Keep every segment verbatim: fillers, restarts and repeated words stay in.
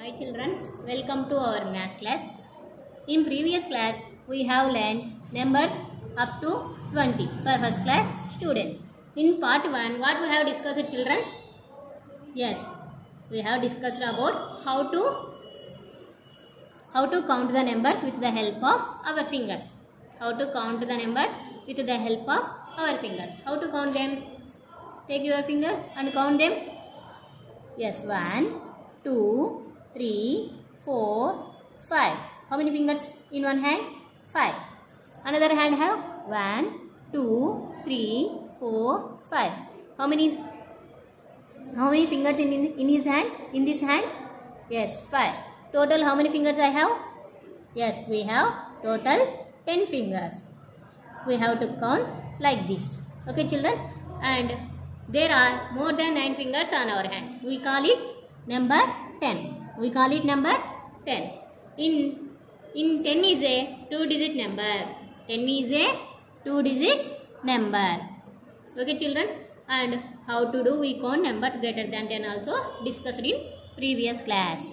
Hi children, welcome to our maths class. In previous class, we have learned numbers up to twenty for first class students. In part one, what we have discussed children? Yes, we have discussed about how to how to count the numbers with the help of our fingers. How to count the numbers with the help of our fingers. How to count them? Take your fingers and count them. Yes, one, two, three, four, five. How many fingers in one hand? Five. Another hand have one, two, three, four, five. How many? How many fingers in in his hand? In this hand? Yes, five. Total, how many fingers I have? Yes, we have total ten fingers. We have to count like this. Okay, children, and there are more than nine fingers on our hands. We call it number ten. We call it number ten. In in ten is a two-digit number. ten is a two-digit number. Okay, children. And how to do we count numbers greater than ten also discussed in previous class.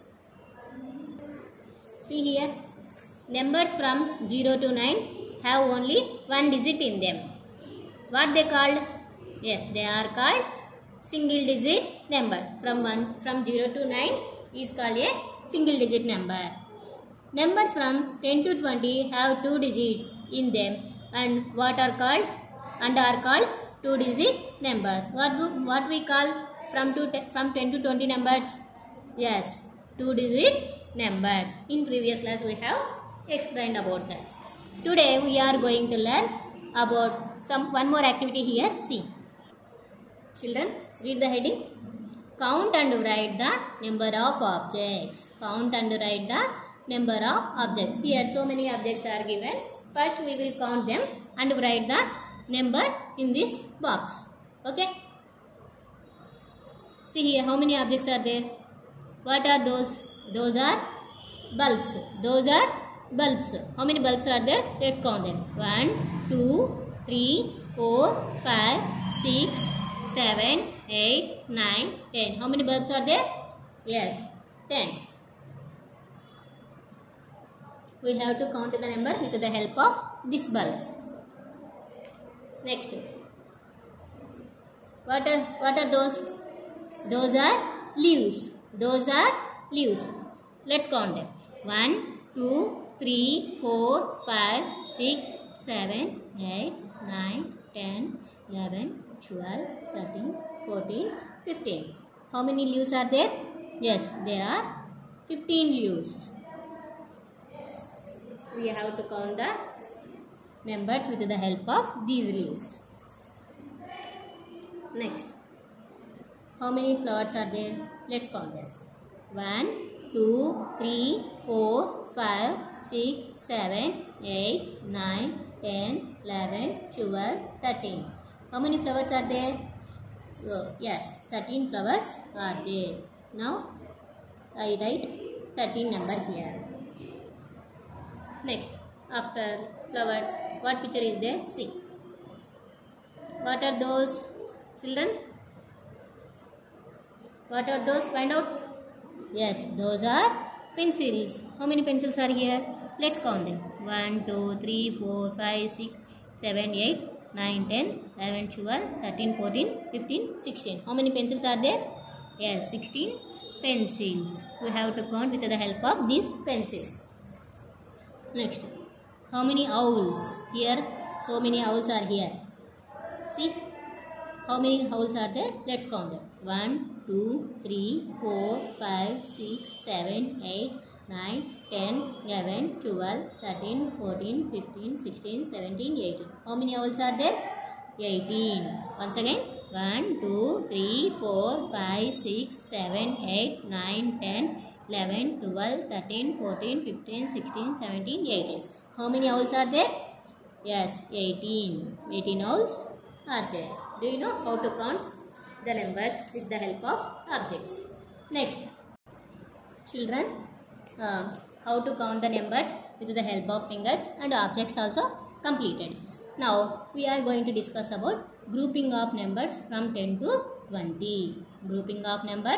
See here, numbers from zero to nine have only one digit in them. What they called? Yes, they are called single digit number. From one from zero to nine is called a single digit number. Numbers from ten to twenty have two digits in them and what are called and are called two digit numbers. What do, what we call from to from ten to twenty numbers? Yes, two digit numbers. In previous class we have explained about that. Today we are going to learn about some one more activity here. See. Children, read the heading. Count and write the number of objects. Count and write the number of objects. Here so many objects are given. First we will count them and write the number in this box. Okay. See here how many objects are there. What are those? Those are bulbs. Those are bulbs. How many bulbs are there? Let's count them. one, two, three, four, five, six, seven, eight, nine, ten. How many bulbs are there? Yes, ten. We have to count the number with the help of these bulbs. Next. What are, what are those? Those are leaves. Those are leaves. Let's count them. one, two, three, four, five, six, seven, eight, nine, ten, eleven, twelve, thirteen, fourteen, fifteen. How many leaves are there? Yes, there are fifteen leaves. We have to count the numbers with the help of these leaves. Next. How many flowers are there? Let's count them. one, two, three, four, five, six, seven, eight, nine, ten, eleven, twelve, thirteen. How many flowers are there? Oh, yes, thirteen flowers are there. Now, I write thirteen number here. Next, after flowers, what picture is there? See. What are those, children? What are those? Find out. Yes, those are pencils. How many pencils are here? Let's count them. one, two, three, four, five, six, seven, eight, nine, ten, eleven, twelve, thirteen, fourteen, fifteen, sixteen. How many pencils are there? Yes, sixteen pencils. We have to count with the help of these pencils. Next, how many owls? Here, so many owls are here. See, how many owls are there? Let's count them. one, two, three, four, five, six, seven, eight, nine, ten, eleven, twelve, thirteen, fourteen, fifteen, sixteen, seventeen, eighteen. How many owls are there? eighteen. Once again. one, two, three, four, five, six, seven, eight, nine, ten, eleven, twelve, thirteen, fourteen, fifteen, sixteen, seventeen, eighteen. How many owls are there? Yes, eighteen. eighteen owls are there. Do you know how to count the numbers with the help of objects? Next. Children, uh, how to count the numbers with the help of fingers and objects also completed. Now we are going to discuss about grouping of numbers from ten to twenty. Grouping of numbers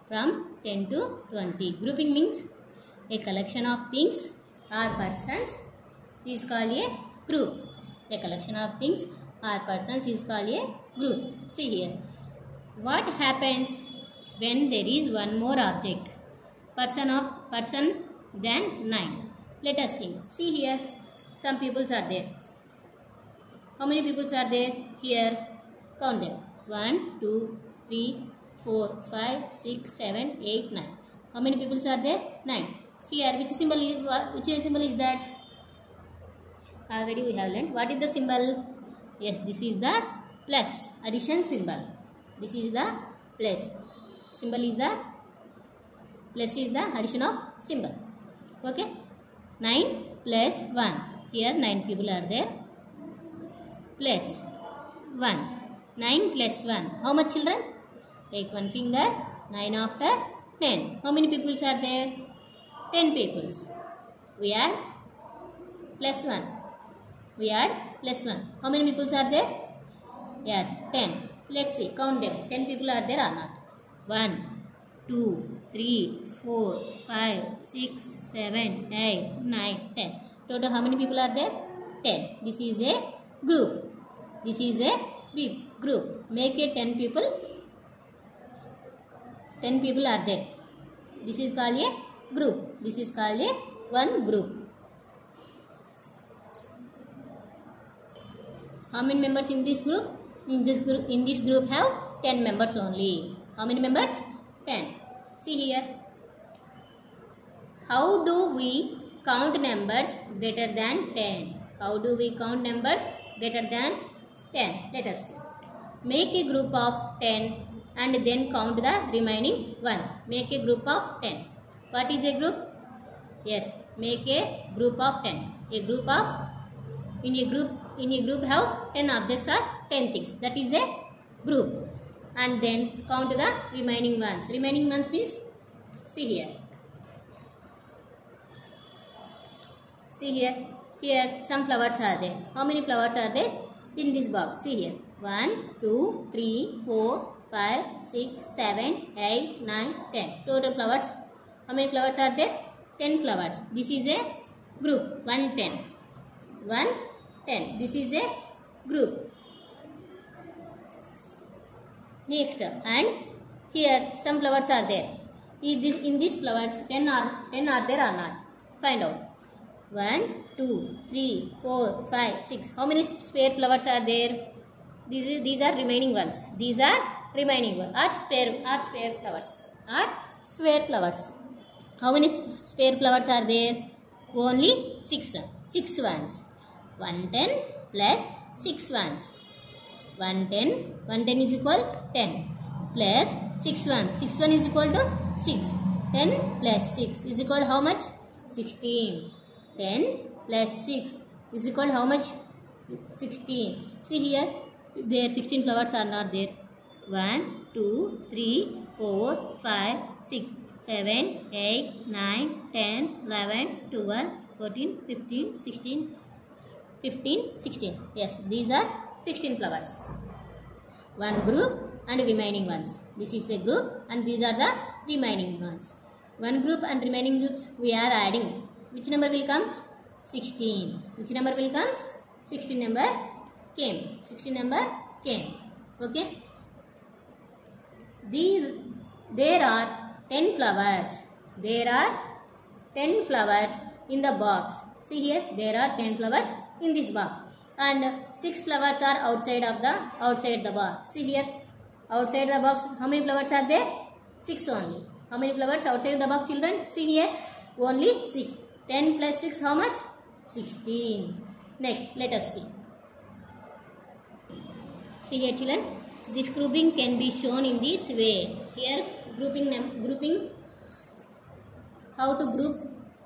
from ten to twenty. Grouping means a collection of things or persons is called a group. A collection of things or persons is called a group. See here. What happens when there is one more object? Person of person than nine. Let us see. See here. Some peoples are there. How many peoples are there? Here. Count them. One, two, three, four, five, six, seven, eight, nine. How many peoples are there? Nine. Here, which symbol is which symbol is that? Already we have learned. What is the symbol? Yes, this is the plus addition symbol. This is the plus symbol. Is the plus is the addition of symbol. Okay. Nine plus one. Here nine people are there. Plus one. Nine plus one. How much, children? Take one finger. Nine after ten. How many peoples are there? Ten peoples. We add plus one. We add plus one. How many peoples are there? Yes, ten. Let's see. Count them. Ten people are there or not? One, two, three, four, five, six, seven, eight, nine, ten. Total how many people are there? Ten. This is a group. This is a group. Make it ten people. Ten people are there. This is called a group. This is called a one group. How many members in this group? In this group, in this group have ten members only. How many members? ten. See here. How do we count numbers greater than ten? How do we count numbers greater than ten? Let us see. Make a group of ten and then count the remaining ones. Make a group of ten. What is a group? Yes, make a group of ten. A group of in a group in a group have ten objects or ten things. That is a group. And then count the remaining ones. Remaining ones means, see here. See here. Here some flowers are there. How many flowers are there in this box? See here. one, two, three, four, five, six, seven, eight, nine, ten. Total flowers. How many flowers are there? ten flowers. This is a group. one, ten. one, ten. This is a group. Next, and here some flowers are there. In, this, in these flowers, ten are, ten are there or not? Find out. one, two, three, four, five, six. How many spare flowers are there? These, is, these are remaining ones. These are remaining ones. Are spare, are spare flowers. Are spare flowers. How many spare flowers are there? Only six. Six ones. one ten plus six ones. one ten. one ten is equal ten. Plus six one. six one is equal to six. ten plus six is equal to how much? sixteen. ten plus six is equal to how much? sixteen. See here. There sixteen flowers are not there. one, two, three, four, five, six, seven, eight, nine, ten, eleven, twelve, fourteen, fifteen, sixteen, fifteen, sixteen. Yes, these are sixteen flowers. One group and remaining ones. This is the group and these are the remaining ones. One group and remaining groups we are adding. Which number will come? sixteen. Which number will come? sixteen number came. sixteen number came. Okay. These, there are ten flowers. There are ten flowers in the box. See here, there are ten flowers in this box. And six flowers are outside of the outside the box. See here, outside the box, how many flowers are there? Six only. How many flowers outside the box, children? See here, only six. ten plus six, how much? sixteen. Next, let us see. See here, children. This grouping can be shown in this way. Here, grouping, grouping. How to group?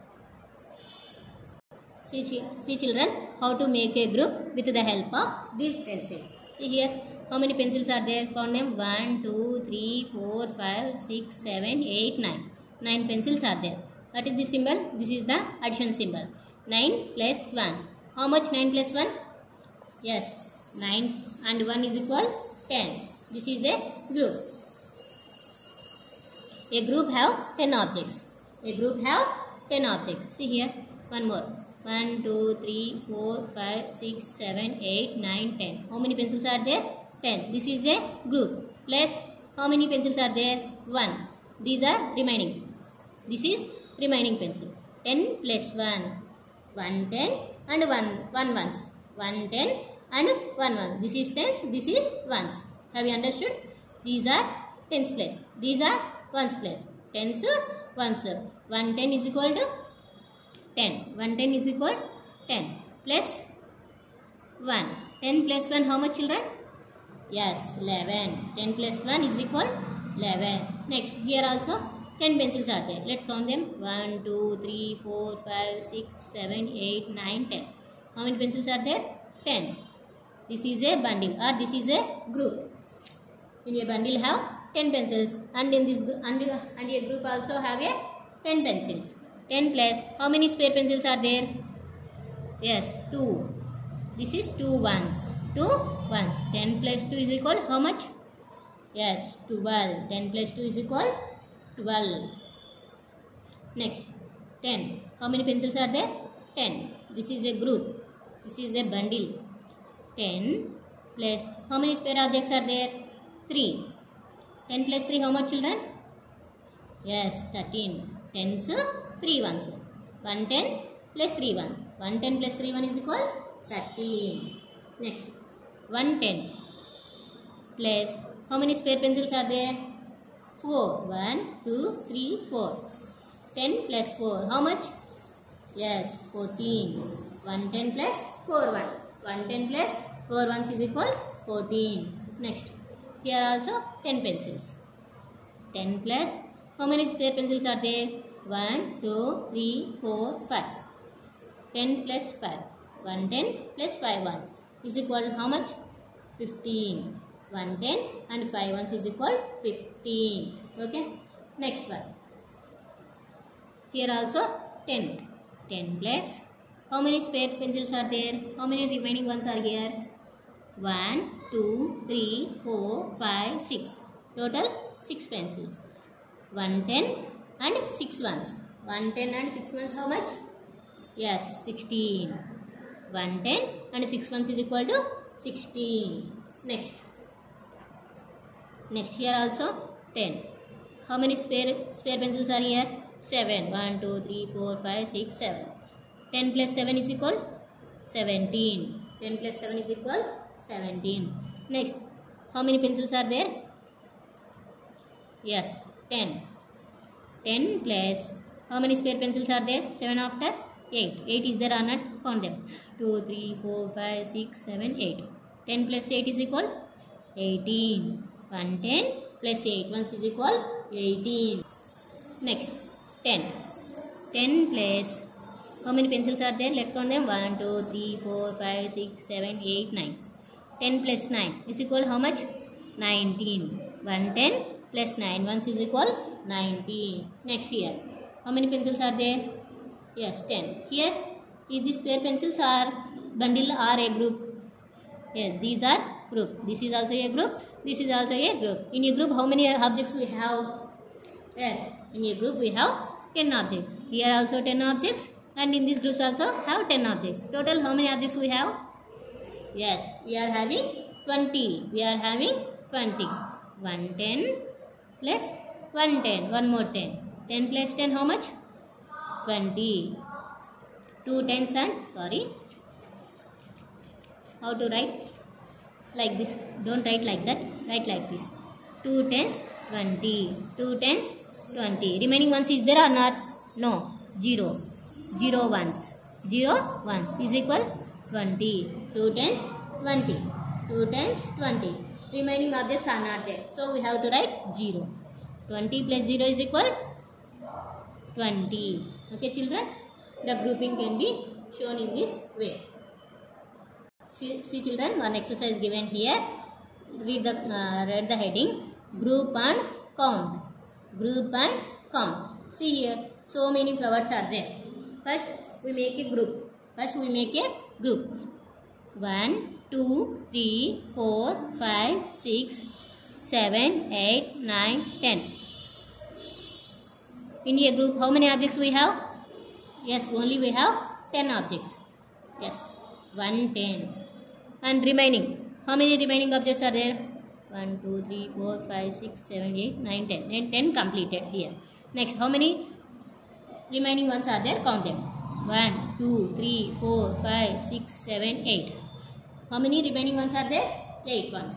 See, see, children, how to make a group with the help of this pencil. See here, how many pencils are there? Count them. one, two, three, four, five, six, seven, eight, nine. nine pencils are there. What is the symbol? This is the addition symbol. nine plus one. How much nine plus one? Yes, nine and one is equal ten. This is a group. A group have ten objects. A group have ten objects. See here, one more. one, two, three, four, five, six, seven, eight, nine, ten. How many pencils are there? ten. This is a group. Plus, how many pencils are there? one. These are remaining. This is remaining pencil. ten plus one. one ten and one, one ones. one ten and one one. This is tens, this is ones. Have you understood? These are tens place. These are ones place. Tens, ones. one ten is equal to ten. one ten is equal to ten plus one. ten plus one, how much, children? Yes, eleven. ten plus one is equal to eleven. Next, here also ten pencils are there. Let's count them. one, two, three, four, five, six, seven, eight, nine, ten. How many pencils are there? ten. This is a bundle or this is a group. In a bundle have ten pencils, and in this and, and a group also have a ten pencils. ten plus, how many spare pencils are there? Yes, two. This is two ones. two ones. ten plus two is equal how much? Yes, twelve. ten plus two is equal twelve. Next, ten. How many pencils are there? ten. This is a group. This is a bundle. ten plus, how many spare objects are there? three. ten plus three, how much, children? Yes, thirteen. tens, three ones. one ten plus three one. one ten plus three one is equal thirteen. Next, one ten plus, how many spare pencils are there? four. one, two, three, four. ten plus four, how much? Yes, fourteen. one ten plus four ones. one ten plus four ones is equal fourteen. Next, here also ten pencils. ten plus, how many spare pencils are there? one, two, three, four, five. ten plus five. one ten plus five ones is equal how much? fifteen. one ten and five ones is equal fifteen. Okay. Next one. Here also ten. ten plus, how many spare pencils are there? How many remaining ones are here? one, two, three, four, five, six. Total six pencils. one ten and six ones. one ten and six ones, how much? Yes, sixteen. one ten and six ones is equal to sixteen. Next. Next, here also ten. How many spare spare pencils are here? seven. one, two, three, four, five, six, seven. ten plus seven is equal seventeen. ten plus seven is equal seventeen. Next, how many pencils are there? Yes, ten. ten plus, how many spare pencils are there? seven after eight. eight is there or not? Count them. two, three, four, five, six, seven, eight. ten plus eight is equal eighteen. one ten plus eight ones is equal eighteen. Next, ten. ten plus, how many pencils are there? Let's count them. one, two, three, four, five, six, seven, eight, nine. ten plus nine is equal how much? nineteen. one ten plus nine ones is equal nineteen. Next, here, how many pencils are there? Yes, ten. Here, is these spare pencils are bundle or a group? Yes, these are group. This is also a group. This is also a group. In a group, how many objects we have? Yes, in a group we have ten objects. Here also ten objects, and in these groups also have ten objects. Total, how many objects we have? Yes, we are having twenty. We are having twenty. one ten plus one ten. One more ten. ten plus ten, how much? twenty. two tens and, sorry. How to write? Like this. Don't write like that. Write like this. two tens, twenty. two tens, twenty. Remaining ones is there or not? No. zero. zero ones. zero ones is equal twenty. two tens, twenty. two tens, twenty. Remaining objects are not there. So we have to write zero. twenty plus zero is equal twenty. Okay, children? The grouping can be shown in this way. See, see children, one exercise given here. Read the uh, read the heading. Group and count. Group and count. See here, so many flowers are there. First, we make a group. First, we make a group. One, two, three, four, five, six, seven, eight, nine, ten. In a group, how many objects we have? Yes, only we have ten objects. Yes, one, ten. And remaining, how many remaining objects are there? one, two, three, four, five, six, seven, eight, nine, ten. And ten completed here. Next, how many remaining ones are there? Count them. one, two, three, four, five, six, seven, eight. How many remaining ones are there? eight ones.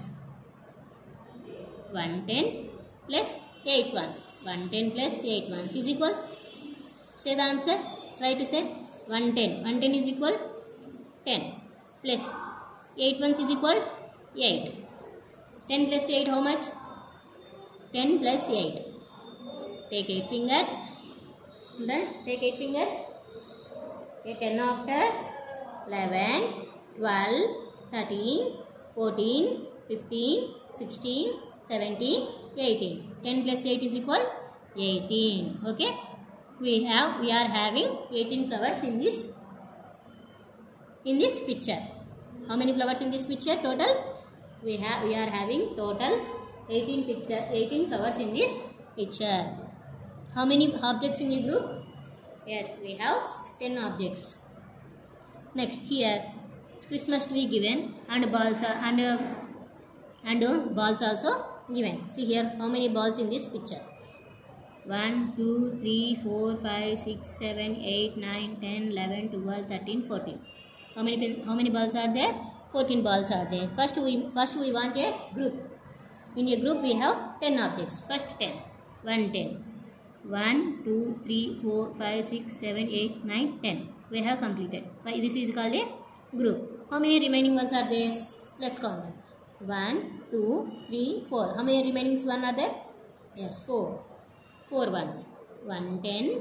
one hundred ten plus eight ones. one hundred ten plus eight ones is equal. Say the answer. Try to say. one hundred ten. one hundred ten is equal ten. Plus eight ones is equal eight. ten plus eight how much? ten plus eight. Take eight fingers. Children, take eight fingers. Take ten after eleven, twelve, thirteen, fourteen, fifteen, sixteen, seventeen, eighteen. ten plus eight is equal eighteen. Okay. We have we are having eighteen flowers in this in this picture. How many flowers in this picture total? We have we are having total eighteen picture eighteen flowers in this picture. How many objects in a group? Yes, we have ten objects. Next, here Christmas tree given and balls are, and uh, and uh, balls also given. See here how many balls in this picture. one, two, three, four, five, six, seven, eight, nine, ten, eleven, twelve, thirteen, fourteen. How many how many balls are there? fourteen balls are there. First we first we want a group. In a group we have ten objects. First ten. one, ten. one, two, three, four, five, six, seven, eight, nine, ten. We have completed. This is called a group. How many remaining ones are there? Let's count them. one, two, three, four. How many remaining ones are there? Yes, four. four ones. one hundred ten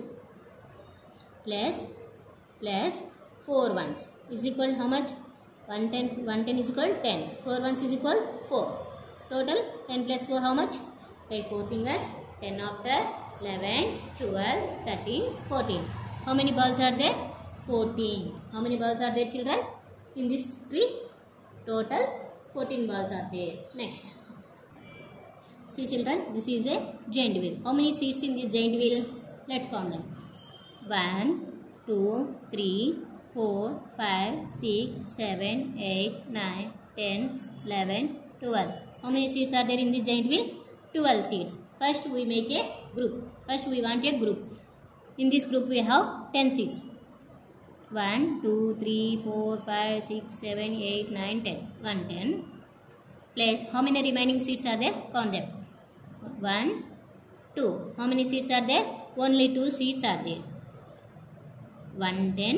plus plus four ones is equal how much? one hundred ten, one hundred ten is equal ten. four ones is equal four. Total ten plus four how much? Take four fingers. ten after eleven, twelve, thirteen, fourteen. How many balls are there? fourteen. How many balls are there, children? In this tree, total fourteen balls are there. Next. See children, this is a giant wheel. How many seats in this giant wheel? Let's count them. one, two, three, four, five, six, seven, eight, nine, ten, eleven, twelve. How many seats are there in this giant wheel? twelve seats. First we make a group. First we want a group. In this group we have ten seats. one, two, three, four, five, six, seven, eight, nine, ten. one hundred ten. Plus how many remaining seats are there? Count them. one, two. How many seats are there? Only two seats are there. one hundred ten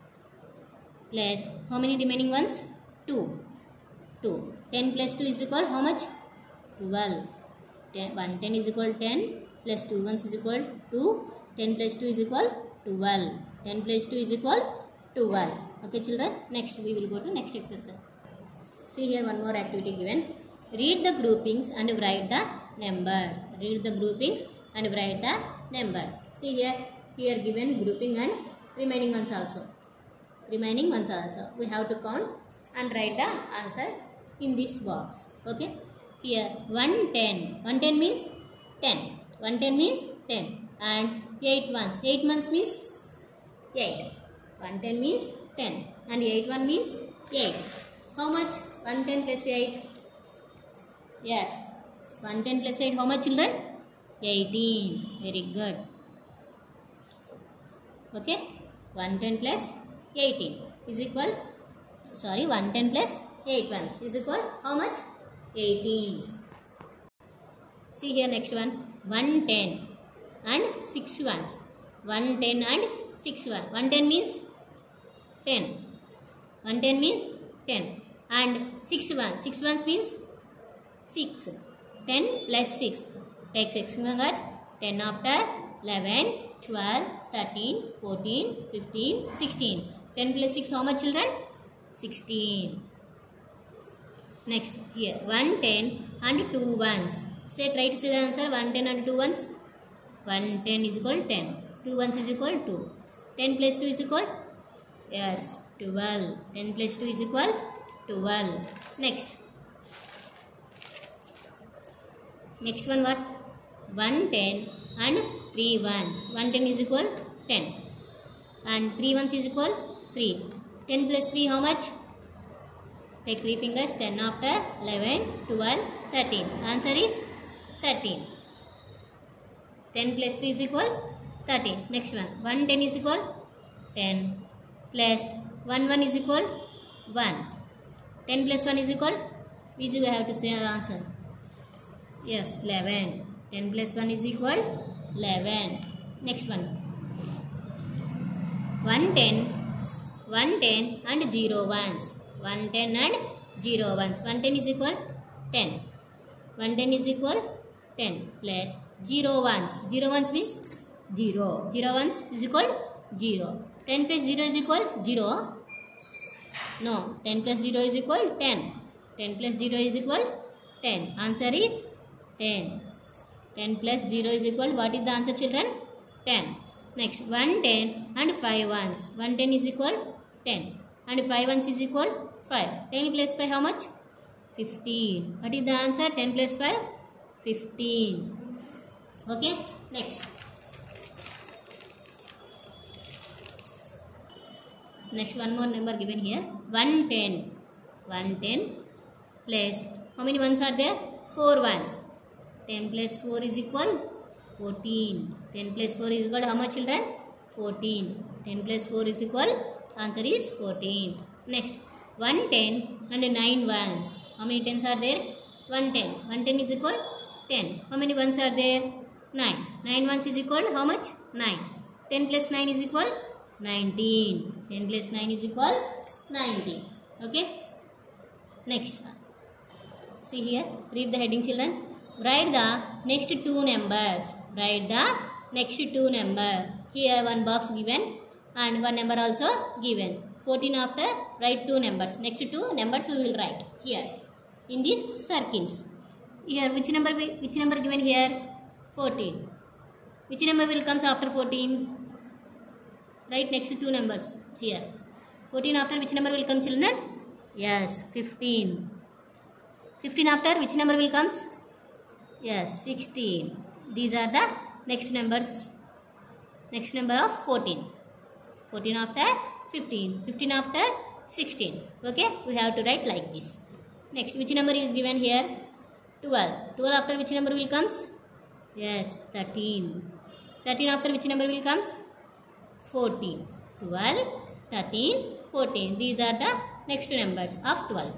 plus how many remaining ones? two. two. ten plus two is equal how much? twelve. ten, one hundred ten is equal ten plus two ones is equal two. ten plus two is equal twelve. ten plus two is equal twelve. Okay children, next we will go to next exercise. See here one more activity given. Read the groupings and write the number. Read the groupings and write the number. See here, here given grouping and remaining ones also. Remaining ones also. We have to count and write the answer in this box. Okay. Here one hundred ten. one hundred ten means ten. one hundred ten means ten. And eight ones. eight ones means eight. one hundred ten means ten. And eight one means eight. How much? one hundred ten plus eight. Yes. one hundred ten plus eight. How much children? eighteen. Very good. Okay. one hundred ten plus eighteen is equal. Sorry. one hundred ten plus eight ones is equal. How much? eighteen. See here next one. one hundred ten and six ones. one hundred ten and six ones. one hundred ten means ten. one hundred ten means ten. And six ones. six ones means six. ten plus six. Take six fingers. ten after eleven, twelve, thirteen, fourteen, fifteen, sixteen. ten plus six how much children? sixteen. Next here one hundred ten and two ones. Say try to say the answer. one hundred ten and two ones. one hundred ten is equal to ten. two ones is equal to ten plus two is equal. Yes, twelve. ten plus two is equal to twelve. Next. Next one what? one hundred ten and three ones. one ten is equal ten. And three ones is equal three. ten plus three how much? Take three fingers. ten after eleven, twelve, thirteen. Answer is thirteen. ten plus three is equal thirteen. Next one. one ten is equal ten. Plus one one is equal one. ten plus one is equal, which we have to say our answer. Yes, eleven. ten plus one is equal eleven. Next one. one ten, one ten and zero ones. one ten and zero ones. one ten is equal ten. one ten is equal ten plus zero ones. zero ones means zero. zero ones is equal zero. ten plus zero is equal zero. No, ten plus zero is equal ten. ten plus zero is equal ten. Answer is ten. ten plus zero is equal, what is the answer children? ten. Next, one ten and five ones. one ten is equal ten. And five ones is equal five. ten plus five how much? fifteen. What is the answer? ten plus five? fifteen. Okay, next. Next, one more number given here. one ten. one ten plus, how many ones are there? four ones. ten plus four is equal fourteen. ten plus four is equal how much children? fourteen. ten plus four is equal, answer is fourteen. Next, one ten and nine ones. How many tens are there? one ten. one ten is equal ten. How many ones are there? nine. nine ones is equal how much? nine. ten plus nine is equal nineteen. ten plus nine is equal nineteen. Okay. Next. See here. Read the heading children. Write the next two numbers. Write the next two numbers. Here one box given and one number also given. fourteen after write two numbers. Next two numbers we will write here in these circles. Here which number which number given here? fourteen. Which number will comes after fourteen? Write next two numbers here. fourteen after which number will come children? Yes, fifteen. fifteen after which number will comes? Yes, sixteen. These are the next numbers. Next number of fourteen. fourteen after fifteen. fifteen after sixteen. Okay, we have to write like this. Next, which number is given here? twelve. twelve after which number will comes? Yes, thirteen. thirteen after which number will comes? fourteen. twelve, thirteen, fourteen. These are the next numbers of twelve.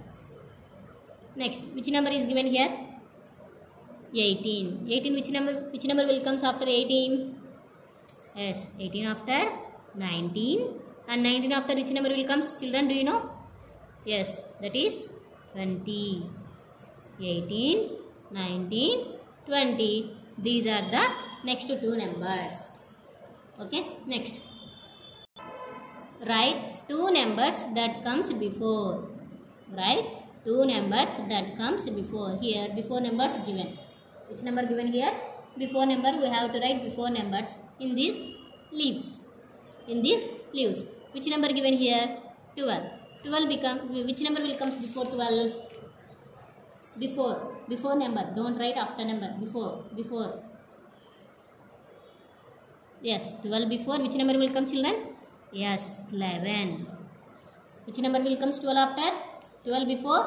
Next, which number is given here? eighteen. eighteen which number which number will comes after eighteen? Yes, eighteen after nineteen. And nineteen after which number will comes? Children, do you know? Yes, that is twenty. eighteen, nineteen, twenty. These are the next two numbers. Okay, next. Write two numbers that comes before. Write two numbers that comes before. Here before numbers given. Which number given here? Before number we have to write before numbers in these leaves. In these leaves. Which number given here? twelve. twelve become, which number will comes before twelve? Before. Before number. Don't write after number. Before. Before. Yes. twelve before. Which number will come children? Yes. eleven. Which number will comes twelve after? twelve before?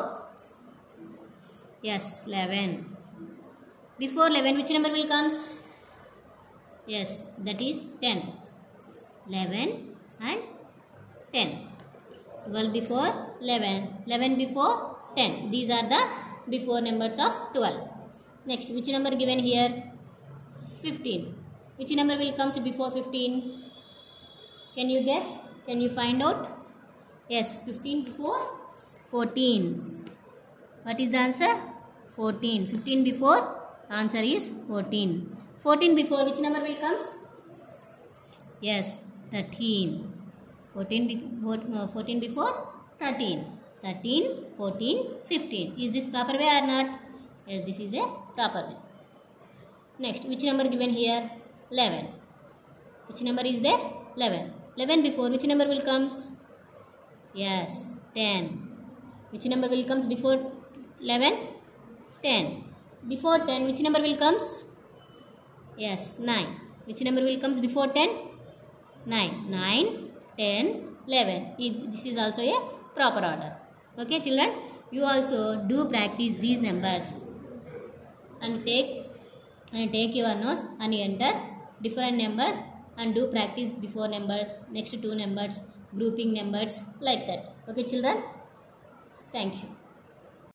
Yes. eleven. Before eleven, which number will comes? Yes. That is ten. eleven and ten. twelve before eleven. eleven before ten. These are the before numbers of twelve. Next, which number given here? fifteen. Which number will comes before fifteen? Can you guess? Can you find out? Yes, fifteen before fourteen. What is the answer? fourteen. fifteen before, answer is fourteen. fourteen before, which number will comes? Yes, thirteen. fourteen, be fourteen before thirteen. thirteen, fourteen, fifteen. Is this proper way or not? Yes, this is a proper way. Next, which number given here? eleven. Which number is there? eleven. eleven before, which number will comes? Yes, ten. Which number will comes before eleven? ten. Before ten, which number will comes? Yes, nine. Which number will comes before ten? nine. nine, ten, eleven. This is also a proper order. Okay children, you also do practice these numbers and take and take your notes and enter different numbers and do practice before numbers, next two numbers, grouping numbers, like that. Okay children, thank you.